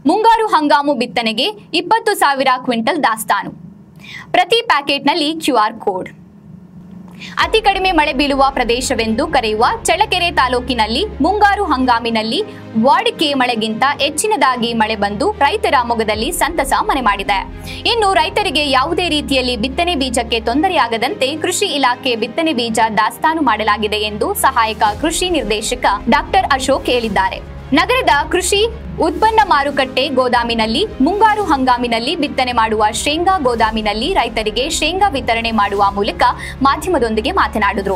ಮುಂಗಾರು ಹಂಗಾಮು ಬಿತ್ತನೆಗೆ 20,000 ಕ್ವಿಂಟಲ್ ದಾಸ್ತಾನು. ಪ್ರತಿ ಪ್ಯಾಕೆಟ್ನಲ್ಲಿ QR ಕೋಡ್. ಅತಿ ಕಡಿಮೆ ಮಳೆ ಬೀಳುವ ಪ್ರದೇಶವೆಂದು ಕರೆಯುವ ಚಳ್ಳಕೆರೆ ತಾಲೂಕಿನಲ್ಲಿ ಮುಂಗಾರು ಹಂಗಾಮಿನಲ್ಲಿ ವಾಡಿಕೆ ಮಳೆಗಿಂತ ಹೆಚ್ಚಿನದಾಗಿ ಮಳೆ ಬಂದು ರೈತರ ಮೊಗದಲ್ಲಿ ಸಂತಸ ಮನೆ ಮಾಡಿದೆ. ಇನ್ನು ರೈತರಿಗೆ ಯಾವುದೇ ರೀತಿಯಲ್ಲಿ ಬಿತ್ತನೆ ಬೀಜಕ್ಕೆ ತೊಂದರೆಯಾಗದಂತೆ ಕೃಷಿ ಇಲಾಖೆ ಬಿತ್ತನೆ ಬೀಜ ದಾಸ್ತಾನು ಮಾಡಲಾಗಿದೆ ಎಂದು ಸಹಾಯಕ ಕೃಷಿ ನಿರ್ದೇಶಕ ಡಾಕ್ಟರ್ ಅಶೋಕ್ ಹೇಳಿದ್ದಾರೆ. ನಗರದ ಕೃಷಿ ಉತ್ಪನ್ನ ಮಾರುಕಟ್ಟೆ ಗೋದಾಮಿನಲ್ಲಿ ಮುಂಗಾರು ಹಂಗಾಮಿನಲ್ಲಿ ಬಿತ್ತನೆ ಮಾಡುವ ಶೇಂಗಾ ಗೋದಾಮಿನಲ್ಲಿ ರೈತರಿಗೆ ಶೇಂಗಾ ವಿತರಣೆ ಮಾಡುವ ಮೂಲಕ ಮಾಧ್ಯಮದೊಂದಿಗೆ ಮಾತನಾಡಿದರು.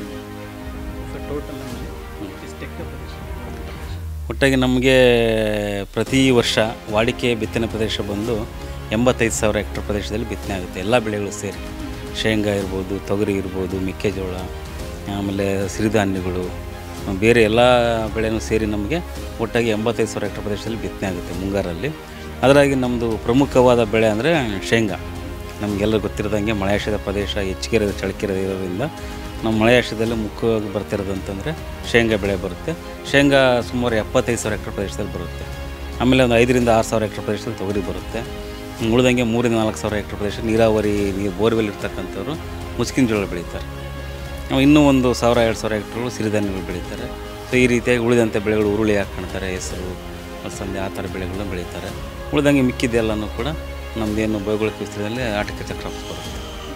ಒಟ್ಟಾಗಿ ನಮಗೆ ಪ್ರತಿ ವರ್ಷ ವಾಡಿಕೆ ಬಿತ್ತನೆ ಪ್ರದೇಶ ಬಂದು 85,000 ಹೆಕ್ಟರ್ ಪ್ರದೇಶದಲ್ಲಿ ಬಿತ್ತನೆ ಆಗುತ್ತೆ. ಎಲ್ಲ ಬೆಳೆಗಳು ಸೇರಿ ಶೇಂಗಾ ಇರ್ಬೋದು, ತೊಗರಿ ಇರ್ಬೋದು, ಮೆಕ್ಕೆಜೋಳ, ಆಮೇಲೆ ಸಿರಿಧಾನ್ಯಗಳು, ಬೇರೆ ಎಲ್ಲ ಬೆಳೆನೂ ಸೇರಿ ನಮಗೆ ಒಟ್ಟಾಗಿ 85,000 ಹೆಕ್ಟರ್ ಪ್ರದೇಶದಲ್ಲಿ ಬಿತ್ತನೆ ಆಗುತ್ತೆ ಮುಂಗಾರಲ್ಲಿ. ಅದರಾಗಿ ನಮ್ಮದು ಪ್ರಮುಖವಾದ ಬೆಳೆ ಅಂದರೆ ಶೇಂಗಾ. ನಮಗೆಲ್ಲರೂ ಗೊತ್ತಿರೋದಂಗೆ ಮಳೆಯಾಶ್ರಿತ ಪ್ರದೇಶ ಹೆಚ್ಚಿಗೆ ಇರೋದು ಚಳ್ಳಕೆರೆ ಇರೋದ್ರಿಂದ ನಮ್ಮ ಮಳೆಯಾಶ್ರಿತದಲ್ಲಿ ಮುಖ್ಯವಾಗಿ ಬರ್ತಿರೋದಂತಂದರೆ ಶೇಂಗಾ ಬೆಳೆ ಬರುತ್ತೆ. ಶೇಂಗಾ ಸುಮಾರು 75,000 ಹೆಕ್ಟರ್ ಪ್ರದೇಶದಲ್ಲಿ ಬರುತ್ತೆ. ಆಮೇಲೆ ಒಂದು 5,000 to 6,000 ಹೆಕ್ಟರ್ ಪ್ರದೇಶದಲ್ಲಿ ತೊಗರಿ ಬರುತ್ತೆ. ಉಳಿದಂಗೆ 3,000 to 4,000 ಹೆಕ್ಟರ್ ಪ್ರದೇಶ ನೀರಾವರಿ ಬೋರ್ವೆಲ್ ಇರ್ತಕ್ಕಂಥವ್ರು ಮುಸ್ಕಿನ ಜೋಳ ಬೆಳೀತಾರೆ. ಇನ್ನೂ ಒಂದು 1,000-2,000 ಹೆಕ್ಟರ್ಗಳು ಸಿರಿಧಾನ್ಯಗಳು ಬೆಳೀತಾರೆ. ಸೊ ಈ ರೀತಿಯಾಗಿ ಉಳಿದಂಥ ಬೆಳೆಗಳು ಉರುಳಿ ಹಾಕ್ಕೊಳ್ತಾರೆ, ಹೆಸರು, ಅಲಸಂದೆ ಆ ಥರ ಬೆಳೆಗಳನ್ನ ಬೆಳೀತಾರೆ. ಉಳಿದಂಗೆ ಮಿಕ್ಕಿದ್ದೆಲ್ಲನೂ ಕೂಡ ನಮ್ಮದೇನು ಭೌಗೋಳಿಕ ವಿಸ್ತೀರ್ಣದಲ್ಲಿ ಹಾರ್ಟಿಕಲ್ಚರ್ ಕ್ರಾಪ್ಸ್ ಬರುತ್ತೆ.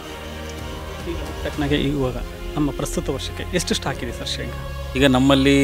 ತಕ್ಕನಾಗೆ ಇವಾಗ ನಮ್ಮ ಪ್ರಸ್ತುತ ವರ್ಷಕ್ಕೆ ಎಷ್ಟು ಸ್ಟಾಕ್ ಇದೆ ಸರ್ ಶೇಂಗಾ? ಈಗ ನಮ್ಮಲ್ಲಿ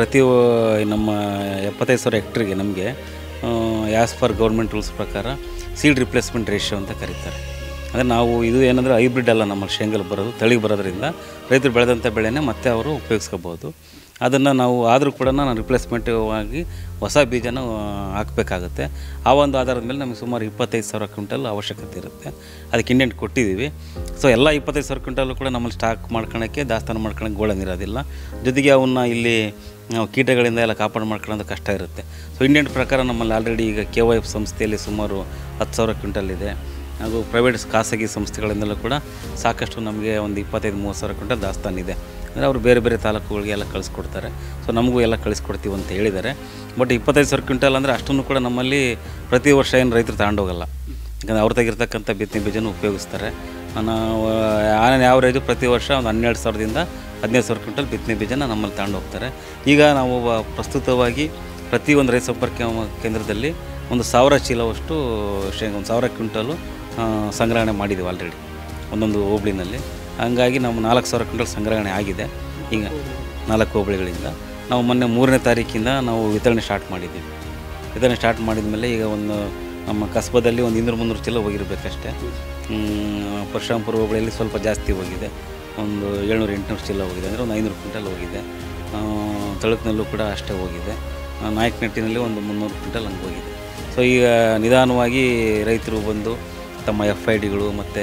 ನಮ್ಮ 75,000 ಹೆಕ್ಟ್ರಿಗೆ ನಮಗೆ ಆ್ಯಸ್ ಪರ್ ಗೌರ್ಮೆಂಟ್ ರೂಲ್ಸ್ ಪ್ರಕಾರ ಸೀಡ್ ರಿಪ್ಲೇಸ್ಮೆಂಟ್ ರೇಷಿಯೋ ಅಂತ ಕರೀತಾರೆ. ಅಂದರೆ ನಾವು ಇದು ಏನಂದರೆ ಹೈಬ್ರಿಡ್ ಅಲ್ಲ, ನಮ್ಮಲ್ಲಿ ಶೇಂಗಲ್ ಬರೋದು ತಳಿ ಬರೋದ್ರಿಂದ ರೈತರು ಬೆಳೆದಂಥ ಬೆಳೆನೇ ಮತ್ತೆ ಅವರು ಉಪಯೋಗಿಸ್ಕೋಬೋದು. ಅದನ್ನು ನಾವು ಆದರೂ ಕೂಡ ನಾನು ರಿಪ್ಲೇಸ್ಮೆಂಟ್ ಆಗಿ ಹೊಸ ಬೀಜನ ಹಾಕಬೇಕಾಗುತ್ತೆ. ಆ ಒಂದು ಆಧಾರದ ಮೇಲೆ ನಮಗೆ ಸುಮಾರು 25,000 ಕ್ವಿಂಟಲ್ ಅವಶ್ಯಕತೆ ಇರುತ್ತೆ. ಅದಕ್ಕೆ ಇಂಡೆಂಟ್ ಕೊಟ್ಟಿದ್ದೀವಿ. ಸೊ ಎಲ್ಲ 25,000 ಕ್ವಿಂಟಲ್ಲು ಕೂಡ ನಮ್ಮಲ್ಲಿ ಸ್ಟಾಕ್ ಮಾಡ್ಕೊಳ್ಳೋಕ್ಕೆ, ದಾಸ್ತಾನು ಮಾಡ್ಕೊಳ್ಳೋಕ್ಕೆ ಗೋಳನಿರೋದಿಲ್ಲ. ಜೊತೆಗೆ ಅವನ್ನ ಇಲ್ಲಿ ನಾವು ಕೀಟಗಳಿಂದ ಎಲ್ಲ ಕಾಪಾಡು ಮಾಡ್ಕೊಳ್ಳೋದು ಕಷ್ಟ ಇರುತ್ತೆ. ಸೊ ಇಂಡೆಂಟ್ ಪ್ರಕಾರ ನಮ್ಮಲ್ಲಿ ಆಲ್ರೆಡಿ ಈಗ KYF ಸಂಸ್ಥೆಯಲ್ಲಿ ಸುಮಾರು 10,000 ಕ್ವಿಂಟಲ್ ಇದೆ. ಹಾಗೂ ಪ್ರೈವೇಟ್ ಖಾಸಗಿ ಸಂಸ್ಥೆಗಳಿಂದಲೂ ಕೂಡ ಸಾಕಷ್ಟು ನಮಗೆ ಒಂದು 25-30,000 ಕ್ವಿಂಟಲ್ ದಾಸ್ತಾನಿದೆ. ಅಂದರೆ ಅವರು ಬೇರೆ ಬೇರೆ ತಾಲೂಕುಗಳಿಗೆ ಎಲ್ಲ ಕಳಿಸ್ಕೊಡ್ತಾರೆ. ಸೊ ನಮಗೂ ಎಲ್ಲ ಕಳಿಸ್ಕೊಡ್ತೀವಿ ಅಂತ ಹೇಳಿದ್ದಾರೆ. ಬಟ್ 25,000 ಕ್ವಿಂಟಲ್ ಅಂದರೆ ಅಷ್ಟನ್ನು ಕೂಡ ನಮ್ಮಲ್ಲಿ ಪ್ರತಿ ವರ್ಷ ಏನು ರೈತರು ತಗೊಂಡೋಗಲ್ಲ. ಯಾಕಂದರೆ ಅವ್ರು ತೆಗಿರ್ತಕ್ಕಂಥ ಬಿತ್ತನೆ ಬೀಜನೂ ಉಪಯೋಗಿಸ್ತಾರೆ. ನಾವು ಆ್ಯಾವ್ರೇಜು ಪ್ರತಿ ವರ್ಷ ಒಂದು 12,000 to 15,000 ಕ್ವಿಂಟಲ್ ಬಿತ್ತನೆ ಬೀಜನ ನಮ್ಮಲ್ಲಿ ತಗೊಂಡು ಹೋಗ್ತಾರೆ. ಈಗ ನಾವು ಪ್ರಸ್ತುತವಾಗಿ ಪ್ರತಿ ಒಂದು ರೈತ ಸಂಪರ್ಕ ಕೇಂದ್ರದಲ್ಲಿ ಒಂದು 1,000 ಚೀಲವಷ್ಟು ಶೇಂಗಾ, 1,000 ಕ್ವಿಂಟಲು ಸಂಗ್ರಹಣೆ ಮಾಡಿದ್ದೀವಿ ಆಲ್ರೆಡಿ ಒಂದೊಂದು ಹೋಬಳಿನಲ್ಲಿ. ಹಂಗಾಗಿ ನಾವು 4,000 ಕ್ವಿಂಟಲ್ ಸಂಗ್ರಹಣೆ ಆಗಿದೆ. ಈಗ 4 ಹೋಬಳಿಗಳಿಂದ ನಾವು ಮೊನ್ನೆ 3ನೇ ತಾರೀಕಿಂದ ನಾವು ವಿತರಣೆ ಸ್ಟಾರ್ಟ್ ಮಾಡಿದ್ದೀವಿ. ವಿತರಣೆ ಸ್ಟಾರ್ಟ್ ಮಾಡಿದ ಮೇಲೆ ಈಗ ಒಂದು ನಮ್ಮ ಕಸ್ಬದಲ್ಲಿ ಒಂದು 200-300 ಚೀಲ ಹೋಗಿರಬೇಕಷ್ಟೇ. ಪರಶುರಾಂಪುರ ಹೋಬಳಿಯಲ್ಲಿ ಸ್ವಲ್ಪ ಜಾಸ್ತಿ ಹೋಗಿದೆ, ಒಂದು 700-800 ಚೀಲ ಹೋಗಿದೆ. ಅಂದರೆ ಒಂದು 500 ಕ್ವಿಂಟಲ್ ಹೋಗಿದೆ. ತಳುಕಿನಲ್ಲೂ ಕೂಡ ಅಷ್ಟೇ ಹೋಗಿದೆ. ನಾಯಕನಹಟ್ಟಿನಲ್ಲಿ ಒಂದು 300 ಕ್ವಿಂಟಲ್ ಹಂಗೆ ಹೋಗಿದೆ. ಸೊ ಈಗ ನಿಧಾನವಾಗಿ ರೈತರು ಬಂದು ತಮ್ಮ FIDಗಳು ಮತ್ತು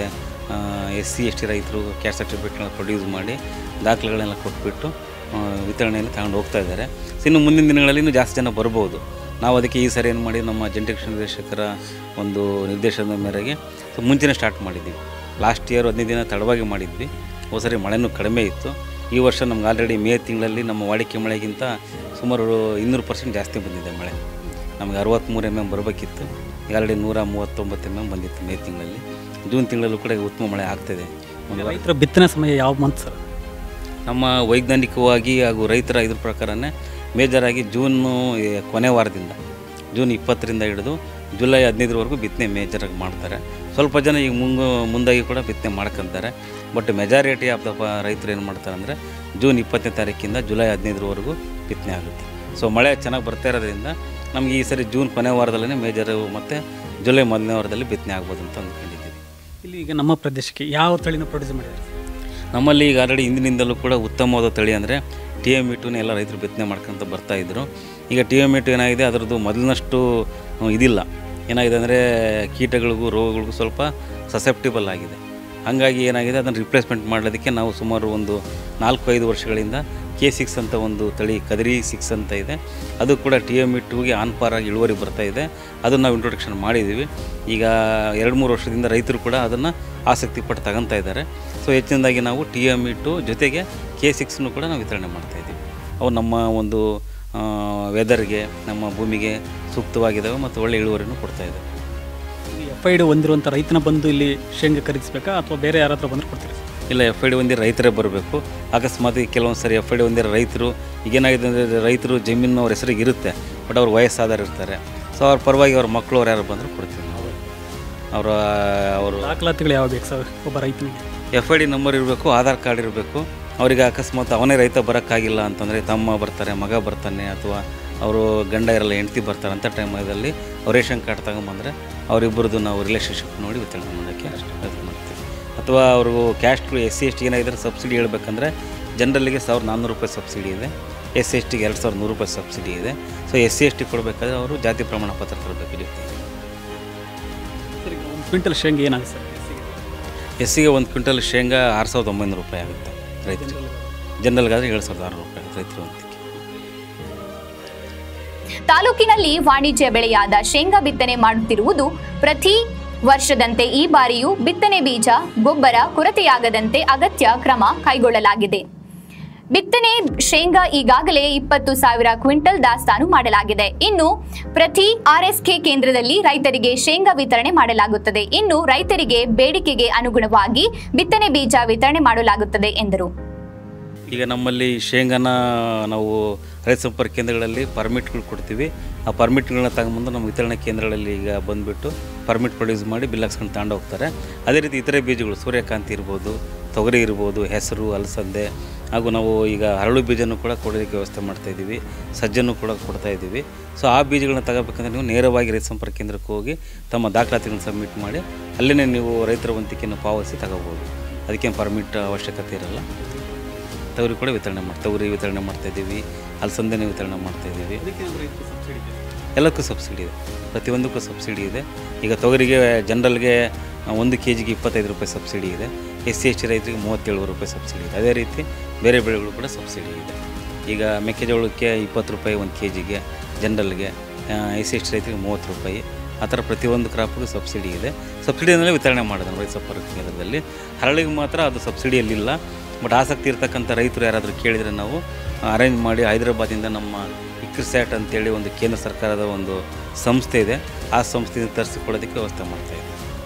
SC ST ರೈತರು ಕ್ಯಾಸ್ಟ್ ಸರ್ಟಿಫಿಕೇಟ್ಗಳನ್ನ ಪ್ರೊಡ್ಯೂಸ್ ಮಾಡಿ ದಾಖಲೆಗಳನ್ನೆಲ್ಲ ಕೊಟ್ಬಿಟ್ಟು ವಿತರಣೆಯಲ್ಲಿ ತಗೊಂಡು ಹೋಗ್ತಾ ಇದ್ದಾರೆ. ಸೊ ಇನ್ನು ಮುಂದಿನ ದಿನಗಳಲ್ಲಿ ಇನ್ನೂ ಜಾಸ್ತಿ ಜನ ಬರ್ಬೋದು. ನಾವು ಅದಕ್ಕೆ ಈ ಸರಿ ಏನು ಮಾಡಿ ನಮ್ಮ ಜಂಟಿ ಕೃಷಿ ನಿರ್ದೇಶಕರ ಒಂದು ನಿರ್ದೇಶನದ ಮೇರೆಗೆ ಸೊ ಮುಂಚೆನೇ ಸ್ಟಾರ್ಟ್ ಮಾಡಿದ್ದೀವಿ. ಲಾಸ್ಟ್ ಇಯರ್ 15 ದಿನ ತಡವಾಗಿ ಮಾಡಿದ್ವಿ. ಹೋದ ಸರಿ ಮಳೆನೂ ಕಡಿಮೆ ಇತ್ತು. ಈ ವರ್ಷ ನಮ್ಗೆ ಆಲ್ರೆಡಿ ಮೇ ತಿಂಗಳಲ್ಲಿ ನಮ್ಮ ವಾಡಿಕೆ ಮಳೆಗಿಂತ ಸುಮಾರು 200% ಜಾಸ್ತಿ ಬಂದಿದೆ ಮಳೆ. ನಮಗೆ 63 mm ಬರಬೇಕಿತ್ತು. ಈಗ ಆಲ್ರೆಡಿ 139 mm ಬಂದಿತ್ತು ಮೇ ತಿಂಗಳಲ್ಲಿ. ಜೂನ್ ತಿಂಗಳಲ್ಲೂ ಕೂಡ ಉತ್ತಮ ಮಳೆ ಆಗ್ತಿದೆ. ರೈತರ ಬಿತ್ತನೆ ಸಮಯ ಯಾವ ಮಂತ್ ಸರ್? ನಮ್ಮ ವೈಜ್ಞಾನಿಕವಾಗಿ ಹಾಗೂ ರೈತರ ಇದ್ರ ಪ್ರಕಾರನೇ ಮೇಜರಾಗಿ ಕೊನೆ ವಾರದಿಂದ ಜೂನ್ 20ರಿಂದ ಹಿಡಿದು ಜುಲೈ 15ರವರೆಗೂ ಬಿತ್ತನೆ ಮೇಜರಾಗಿ ಮಾಡ್ತಾರೆ. ಸ್ವಲ್ಪ ಜನ ಈಗ ಮುಂದಾಗಿ ಕೂಡ ಬಿತ್ತನೆ ಮಾಡ್ಕೊತಾರೆ. ಬಟ್ ಮೆಜಾರಿಟಿ ಆಫ್ ದ ರೈತರು ಏನು ಮಾಡ್ತಾರೆ ಅಂದರೆ ಜೂನ್ 20ನೇ ತಾರೀಕಿಂದ ಜುಲೈ 15ರವರೆಗೂ ಬಿತ್ತನೆ ಆಗುತ್ತೆ. ಸೊ ಮಳೆ ಚೆನ್ನಾಗಿ ಬರ್ತಾ ಇರೋದ್ರಿಂದ ನಮಗೆ ಈ ಸರಿ ಜೂನ್ ಕೊನೆ ವಾರದಲ್ಲೇ ಮೇಜರು ಮತ್ತು ಜುಲೈ ಮೊದಲನೇ ವಾರದಲ್ಲಿ ಬಿತ್ತನೆ ಆಗ್ಬೋದು ಅಂತ ಅಂದ್ಕೊಂಡಿದ್ದೀವಿ. ಇಲ್ಲಿ ಈಗ ನಮ್ಮ ಪ್ರದೇಶಕ್ಕೆ ಯಾವ ತಳಿನ ಪ್ರೊಡ್ಯೂಸ್ ಮಾಡಿದ್ದಾರೆ? ನಮ್ಮಲ್ಲಿ ಈಗ ಆಲ್ರೆಡಿ ಹಿಂದಿನಿಂದಲೂ ಕೂಡ ಉತ್ತಮವಾದ ತಳಿ ಅಂದರೆ TME2 ಎಲ್ಲ ರೈತರು ಬಿತ್ತನೆ ಮಾಡ್ಕೊತ ಬರ್ತಾಯಿದ್ರು. ಈಗ TME2 ಏನಾಗಿದೆ, ಅದರದ್ದು ಮೊದಲಿನಷ್ಟು ಇದಿಲ್ಲ. ಏನಾಗಿದೆ ಅಂದರೆ ಕೀಟಗಳಿಗೂ ರೋಗಗಳಿಗೂ ಸ್ವಲ್ಪ ಸಸೆಪ್ಟಿಬಲ್ ಆಗಿದೆ. ಹಾಗಾಗಿ ಏನಾಗಿದೆ, ಅದನ್ನು ರಿಪ್ಲೇಸ್ಮೆಂಟ್ ಮಾಡೋದಕ್ಕೆ ನಾವು ಸುಮಾರು ಒಂದು 4-5 ವರ್ಷಗಳಿಂದ K6 ಅಂತ ಒಂದು ತಳಿ ಕದರಿ 6 ಅಂತ ಇದೆ. ಅದು ಕೂಡ TME2ಗೆ ಆನ್ಪಾರಾಗಿ ಇಳುವರಿ ಬರ್ತಾಯಿದೆ. ಅದನ್ನು ನಾವು ಇಂಟ್ರೊಡಕ್ಷನ್ ಮಾಡಿದ್ದೀವಿ. ಈಗ 2-3 ವರ್ಷದಿಂದ ರೈತರು ಕೂಡ ಅದನ್ನು ಆಸಕ್ತಿ ಪಟ್ಟು ತಗೊತಾ ಇದ್ದಾರೆ. ಸೊ ಹೆಚ್ಚಿನದಾಗಿ ನಾವು TME2 ಜೊತೆಗೆ K6 ಕೂಡ ನಾವು ವಿತರಣೆ ಮಾಡ್ತಾಯಿದ್ದೀವಿ. ಅವು ನಮ್ಮ ಒಂದು ವೆದರ್ಗೆ, ನಮ್ಮ ಭೂಮಿಗೆ ಸೂಕ್ತವಾಗಿದ್ದಾವೆ ಮತ್ತು ಒಳ್ಳೆ ಇಳುವರಿನೂ ಕೊಡ್ತಾ ಇದೆ. FID ಹೊಂದಿರುವಂಥ ರೈತನ ಬಂದು ಇಲ್ಲಿ ಶೇಂಗಾ ಖರೀದಿಸಬೇಕಾ ಅಥವಾ ಬೇರೆ ಯಾರಾದರೂ ಬಂದರೆ ಕೊಡ್ತೀರಿ? ಇಲ್ಲ, FID ಹೊಂದಿರೋ ರೈತರೇ ಬರಬೇಕು. ಅಕಸ್ಮಾತ್ ಕೆಲವೊಂದು ಸರಿ FID ಹೊಂದಿರೋ ರೈತರು ಈಗೇನಾಗಿದೆ ಅಂದರೆ ರೈತರು ಜಮೀನು ಅವ್ರ ಹೆಸರಿಗೆ ಇರುತ್ತೆ, ಬಟ್ ಅವ್ರು ವಯಸ್ಸಾದವ್ರು ಇರ್ತಾರೆ. ಸೊ ಅವ್ರ ಪರವಾಗಿ ಅವ್ರ ಮಕ್ಕಳು ಅವ್ರು ಯಾರು ಬಂದರೂ ಕೊಡ್ತೀವಿ ನಾವು. ಅವರು ದಾಖಲಾತಿಗಳು ಯಾವ ಬೇಕು ಸರ್ ಒಬ್ಬ ರೈತನಿಗೆ? FID ನಂಬರ್ ಇರಬೇಕು, ಆಧಾರ್ ಕಾರ್ಡ್ ಇರಬೇಕು. ಅವರಿಗೆ ಅಕಸ್ಮಾತ್ ಅವನೇ ರೈತ ಬರೋಕ್ಕಾಗಿಲ್ಲ ಅಂತಂದರೆ ತಮ್ಮ ಬರ್ತಾರೆ, ಮಗ ಬರ್ತಾನೆ, ಅಥವಾ ಅವರು ಗಂಡ ಇರಲ್ಲ, ಹೆಂಡತಿ ಬರ್ತಾರೆ ಅಂತ ಟೈಮಲ್ಲಿ ಅವ್ರು ರೇಷನ್ ಕಾರ್ಡ್ ತಗೊಂಬಂದರೆ ಅವರಿಬ್ಬರದ್ದು ನಾವು ರಿಲೇಷನ್ಶಿಪ್ ನೋಡಿ ವಿತರಣೆ ಮಾಡೋಕ್ಕೆ ಇದು ಮಾಡ್ತೀವಿ. ಅಥವಾ ಅವ್ರಿಗೂ ಕ್ಯಾಸ್ಟ್ಗಳು SC ST ಏನಾಗಿದ್ರೆ ಸಬ್ಸಿಡಿ ಹೇಳ್ಬೇಕಂದ್ರೆ ಜನರಲ್ಲಿಗೆ 1400 ರೂಪಾಯಿ ಸಬ್ಸಿಡಿ ಇದೆ, SC ST ಗೆ 2100 ರೂಪಾಯಿ ಸಬ್ಸಿಡಿ ಇದೆ. ಸೊ SC ST ಕೊಡಬೇಕಾದ್ರೆ ಅವರು ಜಾತಿ ಪ್ರಮಾಣ ಪತ್ರ ತರಬೇಕು ಜೊತೆ. ಒಂದು ಕ್ವಿಂಟಲ್ ಶೇಂಗಾ ಏನಾಗುತ್ತೆ ಸರ್? SCಗೆ 1 ಕ್ವಿಂಟಲ್ ಶೇಂಗಾ 6900 ರೂಪಾಯಿ ಆಗುತ್ತೆ ರೈತರು. ಜನರಲ್ಗಾದರೆ 7600 ರೂಪಾಯಿ ರೈತರು ಒಂದಕ್ಕೆ. ತಾಲೂಕಿನಲ್ಲಿ ವಾಣಿಜ್ಯ ಬೆಳೆಯಾದ ಶೇಂಗಾ ಬಿತ್ತನೆ ಮಾಡುತ್ತಿರುವುದು ಪ್ರತಿ ವರ್ಷದಂತೆ ಈ ಬಾರಿಯೂ ಬಿತ್ತನೆ ಬೀಜ, ಗೊಬ್ಬರ ಕೊರತೆಯಾಗದಂತೆ ಅಗತ್ಯ ಕ್ರಮ ಕೈಗೊಳ್ಳಲಾಗಿದೆ. ಬಿತ್ತನೆ ಶೇಂಗಾ ಈಗಾಗಲೇ 20,000 ಕ್ವಿಂಟಲ್ ದಾಸ್ತಾನು ಮಾಡಲಾಗಿದೆ. ಇನ್ನು ಪ್ರತಿ RSK ಕೇಂದ್ರದಲ್ಲಿ ರೈತರಿಗೆ ಶೇಂಗಾ ವಿತರಣೆ ಮಾಡಲಾಗುತ್ತದೆ. ಇನ್ನು ರೈತರಿಗೆ ಬೇಡಿಕೆಗೆ ಅನುಗುಣವಾಗಿ ಬಿತ್ತನೆ ಬೀಜ ವಿತರಣೆ ಮಾಡಲಾಗುತ್ತದೆ ಎಂದರು. ಈಗ ನಮ್ಮಲ್ಲಿ ಶೇಂಗಾನ ನಾವು ರೈತ ಸಂಪರ್ಕ ಕೇಂದ್ರಗಳಲ್ಲಿ ಪರ್ಮಿಟ್ಗಳು ಕೊಡ್ತೀವಿ. ಆ ಪರ್ಮಿಟ್ಗಳನ್ನ ತಗೊಂಬಂದು ನಮ್ಮ ವಿತರಣಾ ಕೇಂದ್ರಗಳಲ್ಲಿ ಈಗ ಬಂದುಬಿಟ್ಟು ಪರ್ಮಿಟ್ ಪ್ರೊಡ್ಯೂಸ್ ಮಾಡಿ ಬಿಲ್ ಹಾಕ್ಸ್ಕೊಂಡು ತಗೊಂಡು ಹೋಗ್ತಾರೆ. ಅದೇ ರೀತಿ ಇತರೆ ಬೀಜಗಳು ಸೂರ್ಯಕಾಂತಿ ಇರ್ಬೋದು, ತೊಗರಿ ಇರ್ಬೋದು, ಹೆಸರು, ಅಲಸಂದೆ, ಹಾಗೂ ನಾವು ಈಗ ಹರಳು ಬೀಜನೂ ಕೂಡ ಕೊಡೋದಕ್ಕೆ ವ್ಯವಸ್ಥೆ ಮಾಡ್ತಾಯಿದ್ದೀವಿ, ಸಜ್ಜನ್ನು ಕೂಡ ಕೊಡ್ತಾಯಿದ್ದೀವಿ. ಸೊ ಆ ಬೀಜಗಳನ್ನ ತಗೋಬೇಕಂದ್ರೆ ನೀವು ನೇರವಾಗಿ ರೈತ ಸಂಪರ್ಕ ಕೇಂದ್ರಕ್ಕೆ ಹೋಗಿ ತಮ್ಮ ದಾಖಲಾತಿಗಳನ್ನು ಸಬ್ಮಿಟ್ ಮಾಡಿ ಅಲ್ಲೇ ನೀವು ರೈತರ ವಂತಿಕೆಯನ್ನು ಪಾವತಿಸಿ ತಗೋಬೋದು. ಅದಕ್ಕೇನು ಪರ್ಮಿಟ್ ಅವಶ್ಯಕತೆ ಇರಲ್ಲ. ತೊಗರಿ ಕೂಡ ತೊಗರಿ ವಿತರಣೆ ಮಾಡ್ತಾಯಿದ್ದೀವಿ, ಅಲಸಂದೆನೇ ವಿತರಣೆ ಮಾಡ್ತಾಯಿದ್ದೀವಿ. ಎಲ್ಲಕ್ಕೂ ಸಬ್ಸಿಡಿ ಇದೆ, ಪ್ರತಿಯೊಂದಕ್ಕೂ ಸಬ್ಸಿಡಿ ಇದೆ. ಈಗ ತೊಗರಿಗೆ ಜನರಲ್ಗೆ 1 kg 25 ರೂಪಾಯಿ ಸಬ್ಸಿಡಿ ಇದೆ, SC ST ರೈತರಿಗೆ 37 ರೂಪಾಯಿ ಸಬ್ಸಿಡಿ ಇದೆ. ಅದೇ ರೀತಿ ಬೇರೆ ಬೆಳೆಗಳು ಕೂಡ ಸಬ್ಸಿಡಿ ಇದೆ. ಈಗ ಮೆಕ್ಕೆಜೋಳಕ್ಕೆ 20 ರೂಪಾಯಿ 1 kgಗೆ ಜನರಲ್ಗೆ, SC ST ರೈತರಿಗೆ 30 ರೂಪಾಯಿ. ಆ ಥರ ಪ್ರತಿಯೊಂದು ಕ್ರಾಪ್ಗೂ ಸಬ್ಸಿಡಿ ಇದೆ. ಸಬ್ಸಿಡಿಯಲ್ಲೇ ವಿತರಣೆ ಮಾಡೋದು ರೈತ ಸಂಪರ್ಕ ಕೇಂದ್ರದಲ್ಲಿ. ಹರಳಿಗೆ ಮಾತ್ರ ಅದು ಸಬ್ಸಿಡಿಯಲ್ಲಿಲ್ಲ. ಬಟ್ ಆಸಕ್ತಿ ಇರ್ತಕ್ಕಂಥ ರೈತರು ಯಾರಾದರೂ ಕೇಳಿದರೆ ನಾವು ಅರೇಂಜ್ ಮಾಡಿ ಹೈದರಾಬಾದಿಂದ ನಮ್ಮ ICRISAT ಅಂತೇಳಿ ಒಂದು ಕೇಂದ್ರ ಸರ್ಕಾರದ ಒಂದು ಸಂಸ್ಥೆ ಇದೆ, ಆ ಸಂಸ್ಥೆಯಿಂದ ತರಿಸಿಕೊಳ್ಳೋದಕ್ಕೆ ವ್ಯವಸ್ಥೆ ಮಾಡ್ತಾಯಿದ್ದೀವಿ.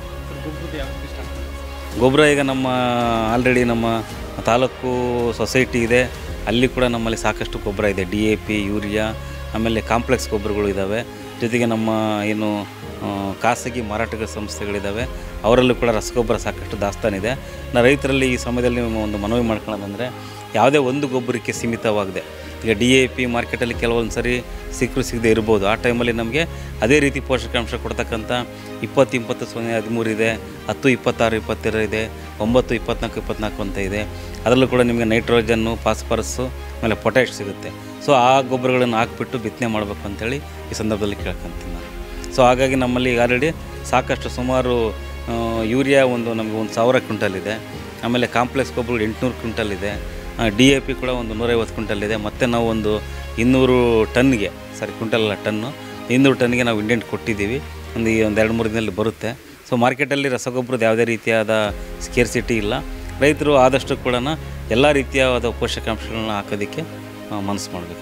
ಗೊಬ್ಬರ ಈಗ ನಮ್ಮ ಆಲ್ರೆಡಿ ನಮ್ಮ ತಾಲೂಕು ಸೊಸೈಟಿ ಇದೆ, ಅಲ್ಲಿ ಕೂಡ ನಮ್ಮಲ್ಲಿ ಸಾಕಷ್ಟು ಗೊಬ್ಬರ ಇದೆ. DAP, ಯೂರಿಯಾ, ಆಮೇಲೆ ಕಾಂಪ್ಲೆಕ್ಸ್ ಗೊಬ್ಬರಗಳು ಇದ್ದಾವೆ. ಜೊತೆಗೆ ನಮ್ಮ ಏನು ಖಾಸಗಿ ಮಾರಾಟದ ಸಂಸ್ಥೆಗಳಿದ್ದಾವೆ, ಅವರಲ್ಲೂ ಕೂಡ ರಸಗೊಬ್ಬರ ಸಾಕಷ್ಟು ದಾಸ್ತಾನಿದೆ. ರೈತರಲ್ಲಿ ಈ ಸಮಯದಲ್ಲಿ ಒಂದು ಮನವಿ ಮಾಡ್ಕೊಳ್ಳೋದಂದರೆ ಯಾವುದೇ ಒಂದು ಗೊಬ್ಬರಕ್ಕೆ ಸೀಮಿತವಾಗಿದೆ. ಈಗ DAP ಮಾರ್ಕೆಟಲ್ಲಿ ಕೆಲವೊಂದು ಸರಿ ಸಿಗದೆ ಇರ್ಬೋದು. ಆ ಟೈಮಲ್ಲಿ ನಮಗೆ ಅದೇ ರೀತಿ ಪೋಷಕಾಂಶ ಕೊಡ್ತಕ್ಕಂಥ 20, 20, 0, 13 ಇದೆ, 10, 26, 22 ಇದೆ, 9, 24, 24 ಅಂತ ಇದೆ. ಅದರಲ್ಲೂ ಕೂಡ ನಿಮಗೆ ನೈಟ್ರೋಜನ್ನು, ಫಾಸ್ಫರಸ್ಸು, ಆಮೇಲೆ ಪೊಟ್ಯಾಶ್ ಸಿಗುತ್ತೆ. ಸೊ ಆ ಗೊಬ್ಬರಗಳನ್ನು ಹಾಕ್ಬಿಟ್ಟು ಬಿತ್ತನೆ ಮಾಡಬೇಕು ಅಂಥೇಳಿ ಈ ಸಂದರ್ಭದಲ್ಲಿ ಕೇಳ್ಕೊಂತೀನಿ ನಾನು. ಸೊ ಹಾಗಾಗಿ ನಮ್ಮಲ್ಲಿ ಆಲ್ರೆಡಿ ಸಾಕಷ್ಟು ಸುಮಾರು ಯೂರಿಯಾ ನಮಗೆ 1000 ಕ್ವಿಂಟಲ್ ಇದೆ. ಆಮೇಲೆ ಕಾಂಪ್ಲೆಕ್ಸ್ ಗೊಬ್ಬರಗಳು 800 ಕ್ವಿಂಟಲ್ ಇದೆ. DAP ಕೂಡ 150 ಕ್ವಿಂಟಲ್ ಇದೆ. ಮತ್ತು ನಾವು 200 ಟನ್ಗೆ ಕ್ವಿಂಟಲ್ ಅಲ್ಲ ಟನ್ನು, 200 ಟನ್ಗೆ ನಾವು ಇಂಡೆಂಟ್ ಕೊಟ್ಟಿದ್ದೀವಿ. ಒಂದು 2-3 ದಿನದಲ್ಲಿ ಬರುತ್ತೆ. ಸೊ ಮಾರ್ಕೆಟಲ್ಲಿ ರಸಗೊಬ್ಬರದ ಯಾವುದೇ ರೀತಿಯಾದ ಸ್ಕೇರ್ಸಿಟಿ ಇಲ್ಲ. ರೈತರು ಆದಷ್ಟು ಕೂಡ ಎಲ್ಲ ರೀತಿಯಾದ ಪೋಷಕಾಂಶಗಳನ್ನ ಹಾಕೋದಕ್ಕೆ ಮನಸ್ಸು ಮಾಡಬೇಕು.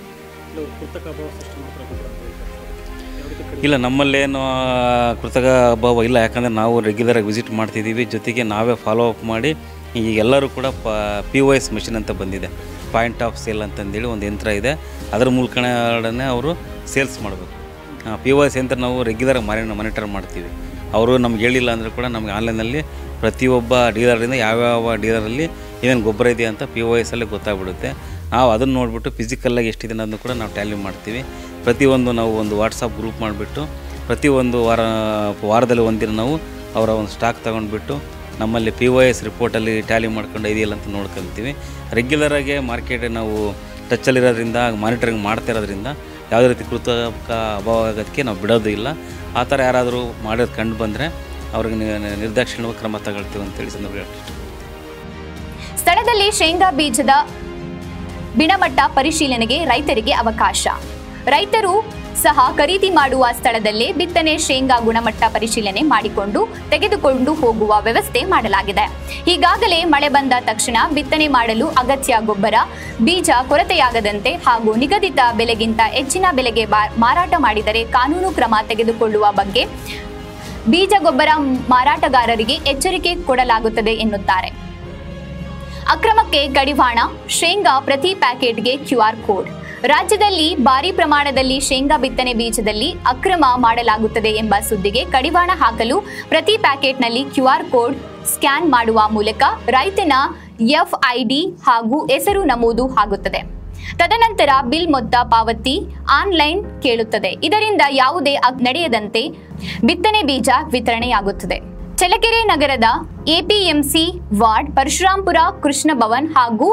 ಇಲ್ಲ, ನಮ್ಮಲ್ಲೇನು ಕೃತಕ ಅಭಾವ ಇಲ್ಲ. ಯಾಕಂದರೆ ನಾವು ರೆಗ್ಯುಲರಾಗಿ ವಿಸಿಟ್ ಮಾಡ್ತಿದ್ದೀವಿ. ಜೊತೆಗೆ ನಾವೇ ಫಾಲೋ ಅಪ್ ಮಾಡಿ ಈಗ ಎಲ್ಲರೂ ಕೂಡ POS ಮೆಷಿನ್ ಅಂತ ಬಂದಿದೆ, ಪಾಯಿಂಟ್ ಆಫ್ ಸೇಲ್ ಅಂತಂದೇಳಿ ಒಂದು ಯಂತ್ರ ಇದೆ. ಅದರ ಮೂಲಕನೇ ಅವರು ಸೇಲ್ಸ್ ಮಾಡಬೇಕು. POS ಯಂತ್ರ ನಾವು ರೆಗ್ಯುಲರಾಗಿ ಮಾನಿಟರ್ ಮಾಡ್ತೀವಿ. ಅವರು ನಮ್ಗೆ ಹೇಳಿಲ್ಲ ಅಂದರೂ ಕೂಡ ನಮಗೆ ಆನ್ಲೈನಲ್ಲಿ ಪ್ರತಿಯೊಬ್ಬ ಡೀಲರಿಂದ ಯಾವ್ಯಾವ ಡೀಲರಲ್ಲಿ ಏನೇನು ಗೊಬ್ಬರ ಇದೆ ಅಂತ POSಲ್ಲೇ ಗೊತ್ತಾಗ್ಬಿಡುತ್ತೆ. ನಾವು ಅದನ್ನು ನೋಡಿಬಿಟ್ಟು ಫಿಸಿಕಲ್ಲಾಗಿ ಎಷ್ಟಿದೆ ಅನ್ನೋದನ್ನು ಕೂಡ ನಾವು ಟ್ಯಾಲಿ ಮಾಡ್ತೀವಿ. ಪ್ರತಿಯೊಂದು ನಾವು ಒಂದು ವಾಟ್ಸಪ್ ಗ್ರೂಪ್ ಮಾಡಿಬಿಟ್ಟು ಪ್ರತಿಯೊಂದು ವಾರದಲ್ಲಿ ಒಂದಿನ ನಾವು ಅವರ ಒಂದು ಸ್ಟಾಕ್ ತೊಗೊಂಡ್ಬಿಟ್ಟು ನಮ್ಮಲ್ಲಿ POS ರಿಪೋರ್ಟಲ್ಲಿ ಟ್ಯಾಲಿ ಮಾಡ್ಕೊಂಡು ಇದೆಯಲ್ಲ ಅಂತ ನೋಡ್ಕೊಳ್ತೀವಿ. ರೆಗ್ಯುಲರಾಗಿ ಮಾರ್ಕೆಟ್ ನಾವು ಟಚ್ಚಲ್ಲಿರೋದ್ರಿಂದ, ಮಾನಿಟರಿಂಗ್ ಮಾಡ್ತಾ ಇರೋದ್ರಿಂದ ಯಾವುದೇ ರೀತಿ ಕೃತಕ ಅಭಾವ ಆಗೋದಕ್ಕೆ ನಾವು ಬಿಡೋದು ಇಲ್ಲ. ಆ ಥರ ಯಾರಾದರೂ ಮಾಡೋದು ಕಂಡು ಬಂದರೆ ಅವ್ರಿಗೆ ನಿರ್ದಾಕ್ಷಿಣ್ಯವಾಗಿ ಕ್ರಮ ತಗೊಳ್ತೀವಿ ಅಂತೇಳಿ ಸಂದರ್ಭ ಹೇಳ್ತೀನಿ. ಸ್ಥಳದಲ್ಲಿ ಶೇಂಗಾ ಬೀಜದ ಗುಣಮಟ್ಟ ಪರಿಶೀಲನೆಗೆ ರೈತರಿಗೆ ಅವಕಾಶ. ರೈತರು ಸಹ ಖರೀದಿ ಮಾಡುವ ಸ್ಥಳದಲ್ಲೇ ಬಿತ್ತನೆ ಶೇಂಗಾ ಗುಣಮಟ್ಟ ಪರಿಶೀಲನೆ ಮಾಡಿಕೊಂಡು ತೆಗೆದುಕೊಂಡು ಹೋಗುವ ವ್ಯವಸ್ಥೆ ಮಾಡಲಾಗಿದೆ. ಈಗಾಗಲೇ ಮಳೆ ಬಂದ ತಕ್ಷಣ ಬಿತ್ತನೆ ಮಾಡಲು ಅಗತ್ಯ ಗೊಬ್ಬರ, ಬೀಜ ಕೊರತೆಯಾಗದಂತೆ ಹಾಗೂ ನಿಗದಿತ ಬೆಲೆಗಿಂತ ಹೆಚ್ಚಿನ ಬೆಲೆಗೆ ಮಾರಾಟ ಮಾಡಿದರೆ ಕಾನೂನು ಕ್ರಮ ತೆಗೆದುಕೊಳ್ಳುವ ಬಗ್ಗೆ ಬೀಜ ಗೊಬ್ಬರ ಮಾರಾಟಗಾರರಿಗೆ ಎಚ್ಚರಿಕೆ ಕೊಡಲಾಗುತ್ತದೆ ಎನ್ನುತ್ತಾರೆ. ಅಕ್ರಮಕ್ಕೆ ಕಡಿವಾಣ, ಶೇಂಗಾ ಪ್ರತಿ ಪ್ಯಾಕೆಟ್ಗೆ QR ಕೋಡ್. ರಾಜ್ಯದಲ್ಲಿ ಭಾರಿ ಪ್ರಮಾಣದಲ್ಲಿ ಶೇಂಗಾ ಬಿತ್ತನೆ ಬೀಜದಲ್ಲಿ ಅಕ್ರಮ ಮಾಡಲಾಗುತ್ತದೆ ಎಂಬ ಸುದ್ದಿಗೆ ಕಡಿವಾಣ ಹಾಕಲು ಪ್ರತಿ ಪ್ಯಾಕೆಟ್ನಲ್ಲಿ QR ಕೋಡ್ ಸ್ಕ್ಯಾನ್ ಮಾಡುವ ಮೂಲಕ ರೈತನ FID ಹಾಗೂ ಹೆಸರು ನಮೂದು ಆಗುತ್ತದೆ. ತದನಂತರ ಬಿಲ್ ಮೊತ್ತ ಪಾವತಿ ಆನ್ಲೈನ್ ಕೇಳುತ್ತದೆ. ಇದರಿಂದ ಯಾವುದೇ ನಡೆಯದಂತೆ ಬಿತ್ತನೆ ಬೀಜ ವಿತರಣೆಯಾಗುತ್ತದೆ. ಚಳ್ಳಕೆರೆ ನಗರದ APMC ವಾರ್ಡ್, ಪರಶುರಾಂಪುರ, ಕೃಷ್ಣ ಭವನ್ ಹಾಗೂ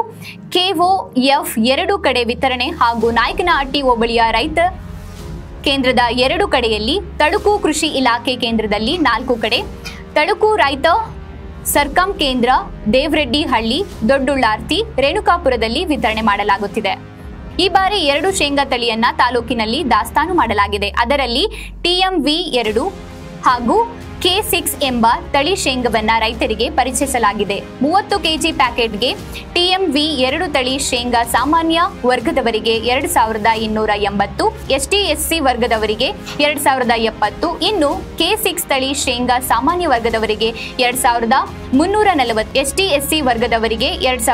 KOF 2 ಕಡೆ ವಿತರಣೆ ಹಾಗೂ ನಾಯಕನಹಟ್ಟಿ ಹೋಬಳಿಯ ರೈತ ಕೇಂದ್ರದ 2 ಕಡೆಯಲ್ಲಿ, ತಳುಕು ಕೃಷಿ ಇಲಾಖೆ ಕೇಂದ್ರದಲ್ಲಿ 4 ಕಡೆ, ತಳುಕು ರೈತ ಸರ್ಕಂ ಕೇಂದ್ರ, ದೇವರೆಡ್ಡಿಹಳ್ಳಿ, ದೊಡ್ಡುಳ್ಳಾರ್ತಿ, ರೇಣುಕಾಪುರದಲ್ಲಿ ವಿತರಣೆ ಮಾಡಲಾಗುತ್ತಿದೆ. ಈ ಬಾರಿ 2 ಶೇಂಗಾ ತಳಿಯನ್ನ ತಾಲೂಕಿನಲ್ಲಿ ದಾಸ್ತಾನು ಮಾಡಲಾಗಿದೆ. ಅದರಲ್ಲಿ TMV 2 ಹಾಗೂ K6 ಎಂಬ ತಳಿ ಶೇಂಗಾವನ್ನ ರೈತರಿಗೆ ಪರಿಚಯಿಸಲಾಗಿದೆ. 30 kg ಪ್ಯಾಕೆಟ್ಗೆ TMV 2 ತಳಿ ಶೇಂಗಾ ಸಾಮಾನ್ಯ ವರ್ಗದವರಿಗೆ 2280, ST/SC ವರ್ಗದವರಿಗೆ 2070, ಇನ್ನು K6 ತಳಿ ಶೇಂಗಾ ಸಾಮಾನ್ಯ ವರ್ಗದವರಿಗೆ 2340, ST/SC ವರ್ಗದವರಿಗೆ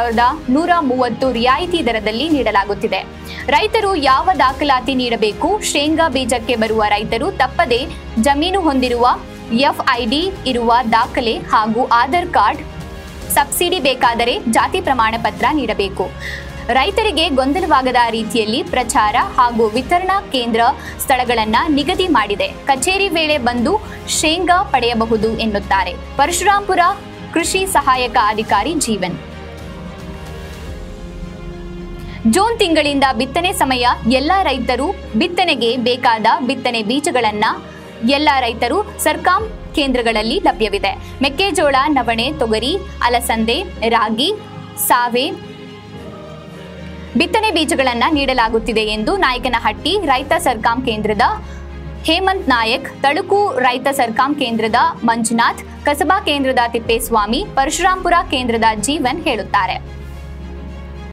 2130 ರಿಯಾಯಿತಿ ದರದಲ್ಲಿ ನೀಡಲಾಗುತ್ತಿದೆ. ರೈತರು ಯಾವ ದಾಖಲಾತಿ ನೀಡಬೇಕು? ಶೇಂಗಾ ಬೀಜಕ್ಕೆ ಬರುವ ರೈತರು ತಪ್ಪದೆ ಜಮೀನು ಹೊಂದಿರುವ FID ಇರುವ ದಾಖಲೆ ಹಾಗೂ ಆಧಾರ್ ಕಾರ್ಡ್, ಸಬ್ಸಿಡಿ ಬೇಕಾದರೆ ಜಾತಿ ಪ್ರಮಾಣ ಪತ್ರ ನೀಡಬೇಕು. ರೈತರಿಗೆ ಗೊಂದಲವಾಗದ ರೀತಿಯಲ್ಲಿ ಪ್ರಚಾರ ಹಾಗೂ ವಿತರಣಾ ಕೇಂದ್ರ ಸ್ಥಳಗಳನ್ನು ನಿಗದಿ ಮಾಡಿದೆ. ಕಚೇರಿ ವೇಳೆ ಬಂದು ಶೇಂಗಾ ಪಡೆಯಬಹುದು ಎನ್ನುತ್ತಾರೆ ಪರಶುರಾಂಪುರ ಕೃಷಿ ಸಹಾಯಕ ಅಧಿಕಾರಿ ಜೀವನ್. ಜೂನ್ ತಿಂಗಳಿಂದ ಬಿತ್ತನೆ ಸಮಯ. ಎಲ್ಲ ರೈತರು ಬಿತ್ತನೆಗೆ ಬೇಕಾದ ಬಿತ್ತನೆ ಬೀಜಗಳನ್ನ ಎಲ್ಲ ರೈತರು ಸರ್ಕಾಂ ಕೇಂದ್ರಗಳಲ್ಲಿ ಲಭ್ಯವಿದೆ. ಮೆಕ್ಕೆಜೋಳ, ನವಣೆ, ತೊಗರಿ, ಅಲಸಂದೆ, ರಾಗಿ, ಸಾವೆ ಬಿತ್ತನೆ ಬೀಜಗಳನ್ನು ನೀಡಲಾಗುತ್ತಿದೆ ಎಂದು ನಾಯಕನಹಟ್ಟಿ ರೈತ ಸರ್ಕಾಂ ಕೇಂದ್ರದ ಹೇಮಂತ್ ನಾಯಕ್, ತಳುಕು ರೈತ ಸರ್ಕಾಂ ಕೇಂದ್ರದ ಮಂಜುನಾಥ್, ಕಸಬಾ ಕೇಂದ್ರದ ತಿಪ್ಪೇಸ್ವಾಮಿ, ಪರಶುರಾಂಪುರ ಕೇಂದ್ರದ ಜೀವನ್ ಹೇಳುತ್ತಾರೆ.